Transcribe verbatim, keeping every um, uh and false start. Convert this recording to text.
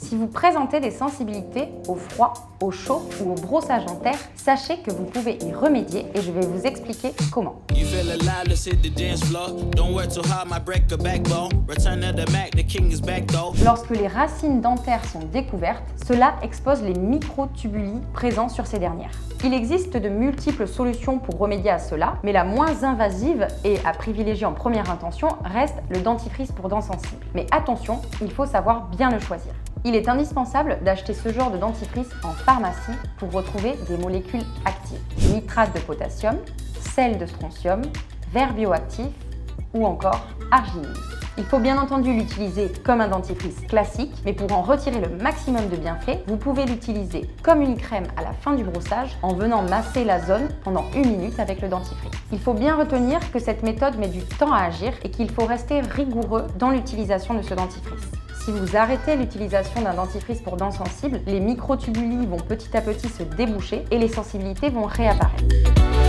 Si vous présentez des sensibilités au froid, au chaud ou au brossage en terre, sachez que vous pouvez y remédier et je vais vous expliquer comment. Lorsque les racines dentaires sont découvertes, cela expose les microtubules présents sur ces dernières. Il existe de multiples solutions pour remédier à cela, mais la moins invasive et à privilégier en première intention reste le dentifrice pour dents sensibles. Mais attention, il faut savoir bien le choisir. Il est indispensable d'acheter ce genre de dentifrice en pharmacie pour retrouver des molécules actives. Nitrate de potassium, sel de strontium, verre bioactif ou encore arginine. Il faut bien entendu l'utiliser comme un dentifrice classique, mais pour en retirer le maximum de bienfaits, vous pouvez l'utiliser comme une crème à la fin du brossage en venant masser la zone pendant une minute avec le dentifrice. Il faut bien retenir que cette méthode met du temps à agir et qu'il faut rester rigoureux dans l'utilisation de ce dentifrice. Si vous arrêtez l'utilisation d'un dentifrice pour dents sensibles, les microtubules vont petit à petit se déboucher et les sensibilités vont réapparaître.